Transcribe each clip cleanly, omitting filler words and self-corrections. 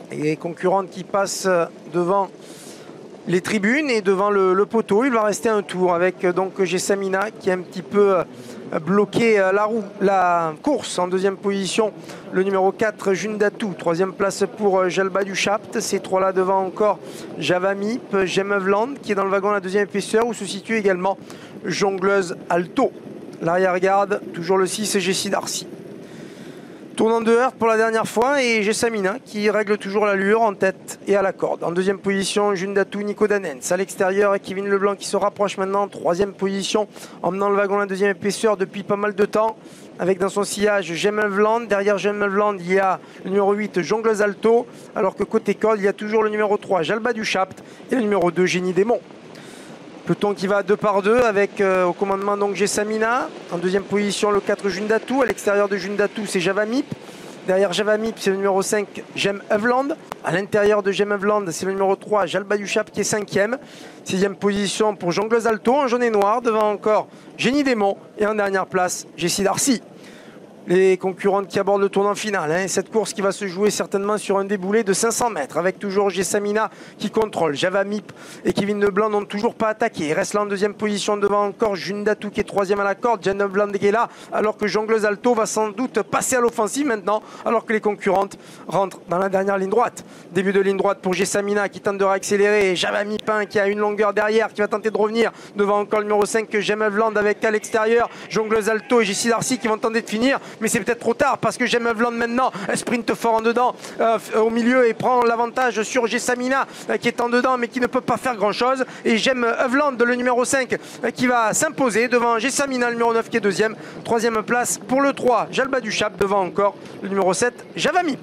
Et concurrente qui passe devant les tribunes et devant le poteau. Il va rester un tour avec donc Jessamina qui est un petit peu bloqué la course. En deuxième position, le numéro 4 Jundatou. Troisième place pour Jalba du Chapt. Ces trois-là devant encore Javamip, Gemevland qui est dans le wagon à la deuxième épaisseur où se situe également Jongleuse Alto. L'arrière-garde, toujours le 6 Jessie Darcy. Tournant de heurte pour la dernière fois et Jessamina qui règle toujours l'allure en tête et à la corde. En deuxième position, Jundatou, Nico Danens. À l'extérieur, Kevin Leblanc qui se rapproche maintenant. Troisième position, emmenant le wagon à la deuxième épaisseur depuis pas mal de temps. Avec dans son sillage Gemevland. Derrière Gemevland, il y a le numéro 8, Jongleuse Alto. Alors que côté corde, il y a toujours le numéro 3, Jalba du Chapt. Et le numéro 2, Génie Démon. Peloton qui va 2 par 2 avec au commandement donc Jessamina. En deuxième position le 4 Jundatou. À l'extérieur de Jundatou c'est Javamip. Derrière Javamip c'est le numéro 5 Gemevland. À l'intérieur de Gemevland c'est le numéro 3 Jalba du Chapt qui est 5e. 6e position pour Jongleuse Alto en jaune et noir. Devant encore Génie Démon. Et en dernière place Jessie Darcy. Les concurrentes qui abordent le tournant final. Cette course qui va se jouer certainement sur un déboulé de 500 mètres avec toujours Jessamina qui contrôle. Javamip et Kevin Leblanc n'ont toujours pas attaqué. Il reste là en deuxième position devant encore Jundatou qui est troisième à la corde. Gemevland qui est là alors que Jongleuse Alto va sans doute passer à l'offensive maintenant alors que les concurrentes rentrent dans la dernière ligne droite. Début de ligne droite pour Jessamina qui tente de réaccélérer. Javamip qui a une longueur derrière qui va tenter de revenir devant encore le numéro 5 Gemevland avec à l'extérieur Jongleuse Alto et Jessie Darcy qui vont tenter de finir. Mais c'est peut-être trop tard parce que Gemevland maintenant sprint fort en dedans au milieu et prend l'avantage sur Jessamina qui est en dedans mais qui ne peut pas faire grand chose. Et Gemevland, le numéro 5 qui va s'imposer devant Jessamina, le numéro 9 qui est deuxième. Troisième place pour le 3 Jalba du Chapt devant encore le numéro 7 Javamip.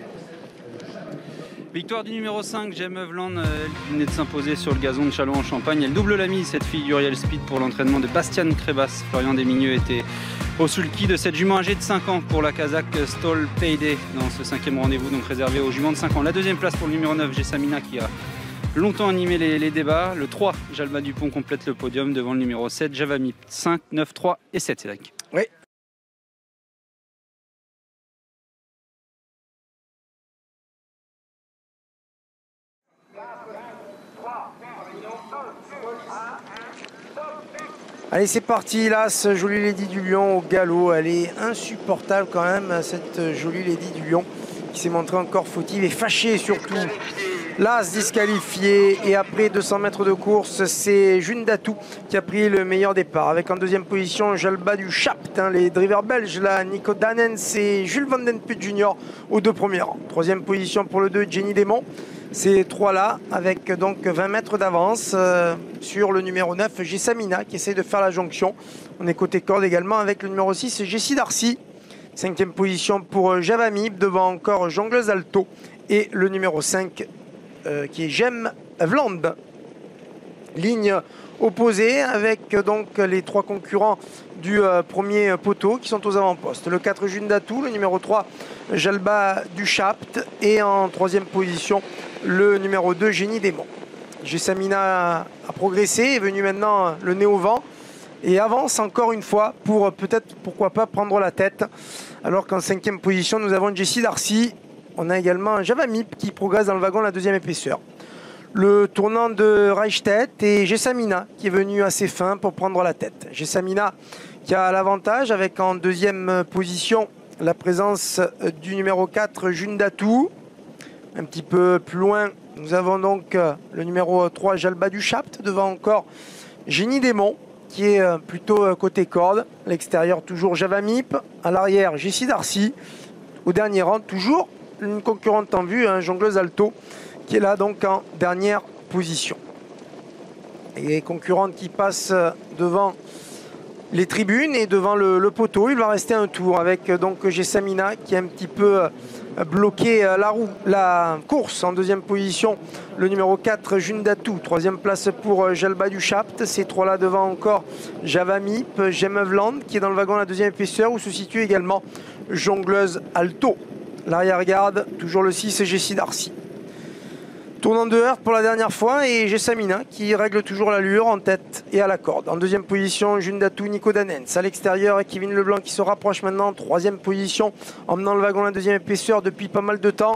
Victoire du numéro 5, Gemevland, elle venait de s'imposer sur le gazon de Châlons en Champagne. Elle double la mise, cette fille d'Uriel Speed, pour l'entraînement de Bastian Crébas. Florian Desmigneux était au sulky de cette jument âgée de 5 ans pour la Kazakh Stol Payday dans ce 5e rendez-vous, donc réservé aux juments de 5 ans. La deuxième place pour le numéro 9, Jessamina, qui a longtemps animé les débats. Le 3, Jalba Dupont, complète le podium devant le numéro 7, Javamip. 5, 9, 3 et 7, Cédric. Oui. Allez, c'est parti, là, ce jolie Lady du Lion au galop. Elle est insupportable quand même, cette jolie Lady du Lion qui s'est montrée encore fautive et fâchée surtout. L'As disqualifié et après 200 mètres de course, c'est Jundatou qui a pris le meilleur départ. Avec en deuxième position Jalba du Chapt, les drivers belges, là, Nico Danens et Jules Van Den Put Jr. aux 2 premiers rangs. Troisième position pour le 2, Génie Démon. Ces trois-là avec donc 20 mètres d'avance sur le numéro 9, Jessamina qui essaie de faire la jonction. On est côté corde également avec le numéro 6, Jessie Darcy. 5e position pour Javamip devant encore Jongleuse Alto et le numéro 5 qui est Gemevland. Ligne opposée avec donc les 3 concurrents du premier poteau qui sont aux avant-postes. Le 4 Jundatou, le numéro 3 Jalba du Chapt et en 3e position le numéro 2 Génie Démon. Jessamina a progressé, est venu maintenant le nez au vent et avance encore une fois pour peut-être, pourquoi pas, prendre la tête. Alors qu'en 5e position, nous avons Jessie Darcy. On a également Javamip qui progresse dans le wagon à la 2e épaisseur. Le tournant de Reichstedt et Jessamina qui est venu assez fin pour prendre la tête. Jessamina qui a l'avantage avec en 2e position la présence du numéro 4 Jundatou. Un petit peu plus loin, nous avons donc le numéro 3 Jalba du Chapt devant encore Génie Démon qui est plutôt côté corde. À l'extérieur toujours Javamip. À l'arrière Jessie Darcy. Au dernier rang toujours une concurrente en vue, Jongleuse Alto qui est là donc en dernière position. Et concurrente qui passe devant les tribunes et devant le poteau. Il va rester un tour avec donc Jessamina qui est un petit peu bloqué la course. En 2e position le numéro 4 Jundatou. 3e place pour Jalba du Chapt. Ces trois-là devant encore Javamip, Gemevland qui est dans le wagon à la 2e épaisseur où se situe également Jongleuse Alto. L'arrière-garde, toujours le 6 Jessie Darcy. Tournant de heurte pour la dernière fois et Jessamina qui règle toujours l'allure en tête et à la corde. En 2e position, Jundatou, Nico Danens. À l'extérieur, Kevin Leblanc qui se rapproche maintenant. 3e position, emmenant le wagon à la 2e épaisseur depuis pas mal de temps.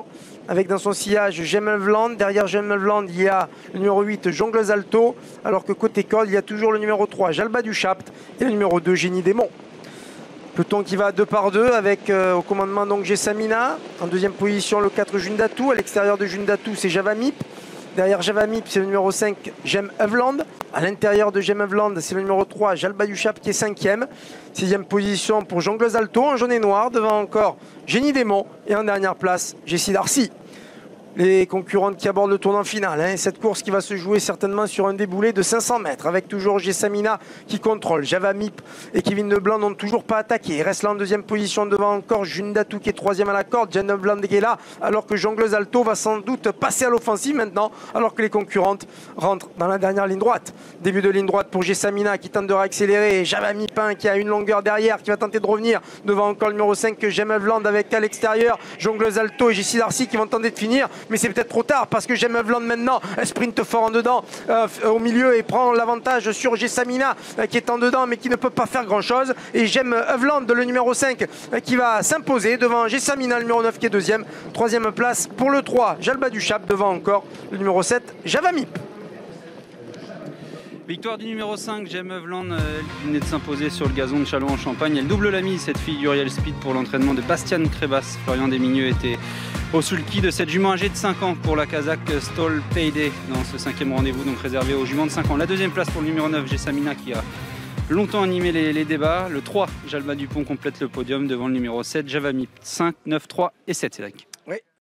avec dans son sillage Gemmelvland. Derrière Gemmelvland, il y a le numéro 8, Jongles Alto, alors que côté col, il y a toujours le numéro 3, Jalba du Chapt, et le numéro 2, Génie Démon. Peloton qui va 2 par 2 avec au commandement donc Jessamina. En deuxième position, le 4, Jundatou. À l'extérieur de Jundatou, c'est Javamip. Derrière Javamip, c'est le numéro 5, Jem Evland. À l'intérieur de Jem Evland, c'est le numéro 3, Jalba du Chapt qui est 5e. 6e position pour Jongles Alto en jaune et noir. Devant encore Génie Démon. Et en dernière place, Jessie Darcy. Les concurrentes qui abordent le tournant final. Cette course qui va se jouer certainement sur un déboulé de 500 mètres avec toujours Jessamina qui contrôle. Javamip et Kevin Leblanc n'ont toujours pas attaqué. Il reste là en deuxième position devant encore Jundatou qui est 3e à la corde. Jen Leblanc qui est là alors que Jongles Alto va sans doute passer à l'offensive maintenant alors que les concurrentes rentrent dans la dernière ligne droite. Début de ligne droite pour Jessamina qui tente de réaccélérer. Javamip qui a une longueur derrière qui va tenter de revenir devant encore le numéro 5 Jem Evland avec à l'extérieur Jongles Alto et Jessie Darcy qui vont tenter de finir. Mais c'est peut-être trop tard parce que Jem Evland maintenant sprint fort en dedans au milieu et prend l'avantage sur Jessamina qui est en dedans mais qui ne peut pas faire grand chose. Et Jem Evland, le numéro 5 qui va s'imposer devant Jessamina, le numéro 9 qui est 2e. 3e place pour le 3, Jalba du Chapt, devant encore le numéro 7, Javamip. Victoire du numéro 5, Jem Evland, qui venait de s'imposer sur le gazon de Châlons en Champagne. Elle double la mise, cette fille du Real Speed, pour l'entraînement de Bastian Crébas. Florian Desmigneux était au sulky de cette jument âgée de 5 ans pour la Kazakh Stol Payday dans ce 5e rendez-vous, donc réservé aux juments de 5 ans. La 2e place pour le numéro 9, Jessamina, qui a longtemps animé les débats. Le 3, Jalba Dupont, complète le podium devant le numéro 7, Javamip. 5, 9, 3 et 7, Cédric.